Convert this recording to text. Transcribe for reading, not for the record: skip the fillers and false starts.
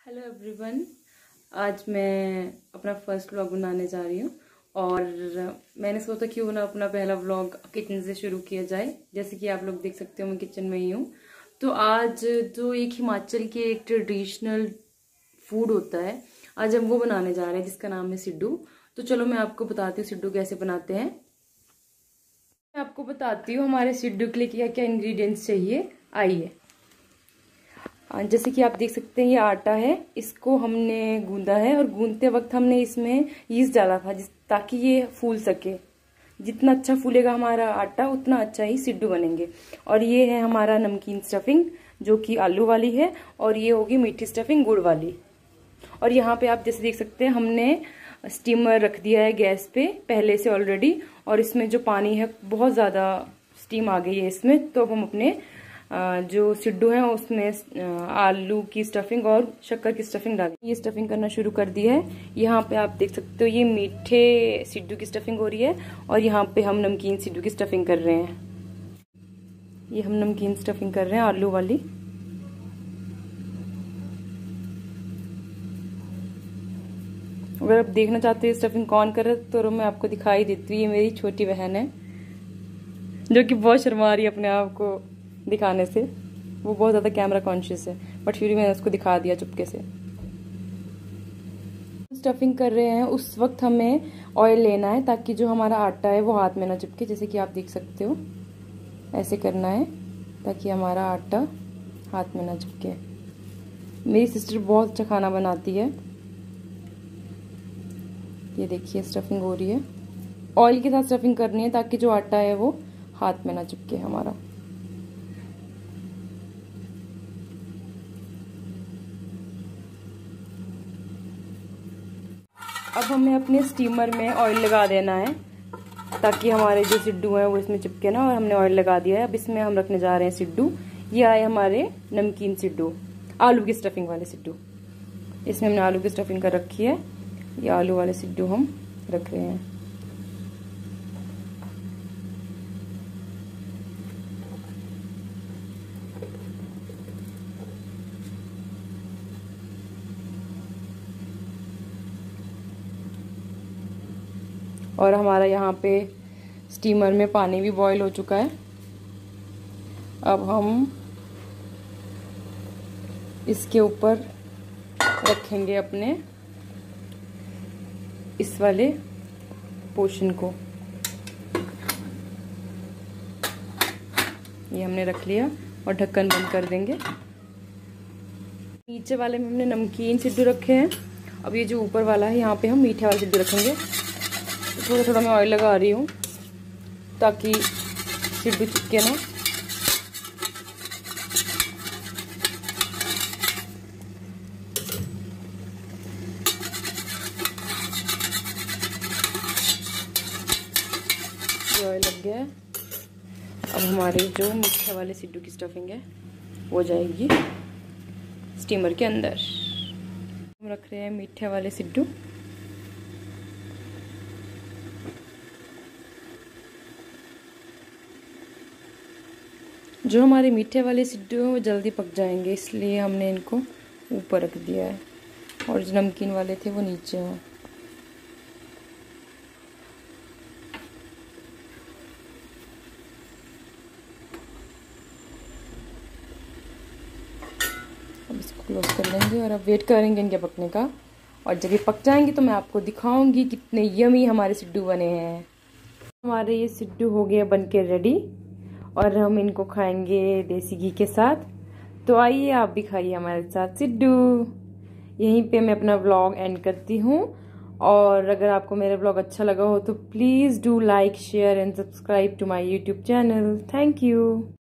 Hello everyone. आज मैं अपना फर्स्ट व्लॉग बनाने जा रही हूँ और मैंने सोचा क्यों ना अपना पहला व्लॉग किचन से शुरू किया जाए। जैसे कि आप लोग देख सकते हो मैं किचन में ही हूँ। तो आज जो एक हिमाचल के एक ट्रेडिशनल फूड होता है, आज हम वो बनाने जा रहे हैं जिसका नाम है सिड्डू। तो चलो मैं आपको बताती हूँ सिड्डू कैसे बनाते हैं। मैं आपको बताती हूँ हमारे सिड्डू के लिए क्या क्या इंग्रेडिएंट्स चाहिए। आइए, जैसे कि आप देख सकते हैं ये आटा है, इसको हमने गूंदा है और गूंदते वक्त हमने इसमें यीस्ट डाला था ताकि ये फूल सके। जितना अच्छा फूलेगा हमारा आटा उतना अच्छा ही सिड्डू बनेंगे। और ये है हमारा नमकीन स्टफिंग जो कि आलू वाली है, और ये होगी मीठी स्टफिंग गुड़ वाली। और यहाँ पे आप जैसे देख सकते हैं हमने स्टीमर रख दिया है गैस पे पहले से ऑलरेडी, और इसमें जो पानी है बहुत ज़्यादा स्टीम आ गई है इसमें। तो अब हम अपने जो सिड्डू है उसमें आलू की स्टफिंग और शक्कर की स्टफिंग डाली। ये स्टफिंग करना शुरू कर दी है। यहाँ पे आप देख सकते हो ये मीठे सिड्डू की स्टफिंग हो रही है, और यहाँ पे हम नमकीन सिड्डू की स्टफिंग कर रहे हैं। ये हम नमकीन स्टफिंग कर रहे हैं आलू वाली। अगर आप देखना चाहते हो स्टफिंग कौन कर रहा है तो मैं आपको दिखाई देती हूँ। ये मेरी छोटी बहन है जो कि बहुत शर्मा रही है अपने आप को दिखाने से। वो बहुत ज़्यादा कैमरा कॉन्शियस है, बट फिर भी मैंने उसको दिखा दिया चुपके से। स्टफिंग कर रहे हैं उस वक्त हमें ऑयल लेना है ताकि जो हमारा आटा है वो हाथ में ना चिपके। जैसे कि आप देख सकते हो ऐसे करना है ताकि हमारा आटा हाथ में ना चिपके। मेरी सिस्टर बहुत अच्छा खाना बनाती है। ये देखिए स्टफिंग हो रही है। ऑयल के साथ स्टफिंग करनी है ताकि जो आटा है वो हाथ में ना चिपके हमारा। अब हमें अपने स्टीमर में ऑयल लगा देना है ताकि हमारे जो सिड्डू हैं वो इसमें चिपके ना। और हमने ऑयल लगा दिया है। अब इसमें हम रखने जा रहे हैं सिड्डू। ये आए हमारे नमकीन सिड्डू, आलू की स्टफिंग वाले सिड्डू। इसमें हमने आलू की स्टफिंग कर रखी है। ये आलू वाले सिड्डू हम रख रहे हैं। और हमारा यहाँ पे स्टीमर में पानी भी बॉईल हो चुका है। अब हम इसके ऊपर रखेंगे अपने इस वाले पोर्शन को। ये हमने रख लिया और ढक्कन बंद कर देंगे। नीचे वाले में हमने नमकीन सिड्डू रखे हैं। अब ये जो ऊपर वाला है यहाँ पे हम मीठे वाले सिड्डू रखेंगे। थोड़ा थोड़ा मैं ऑयल लगा रही हूँ ताकि सिड्डू चिपके ना। ये ऑयल लग गया है। अब हमारे जो मीठे वाले सिड्डू की स्टफिंग है वो जाएगी स्टीमर के अंदर। हम रख रहे हैं मीठे वाले सिड्डू। जो हमारे मीठे वाले सिड्डू हैं वो जल्दी पक जाएंगे, इसलिए हमने इनको ऊपर रख दिया है, और जो नमकीन वाले थे वो नीचे हैं। अब इसको क्लोज कर लेंगे और अब वेट करेंगे इनके पकने का। और जब ये पक जाएंगे तो मैं आपको दिखाऊंगी कितने यमी हमारे सिड्डू बने हैं। हमारे ये सिड्डू हो गए बन के रेडी, और हम इनको खाएंगे देसी घी के साथ। तो आइए आप भी खाइए हमारे साथ सिड्डू। यहीं पे मैं अपना व्लॉग एंड करती हूँ। और अगर आपको मेरा व्लॉग अच्छा लगा हो तो please do like, share and subscribe to my YouTube channel. Thank you.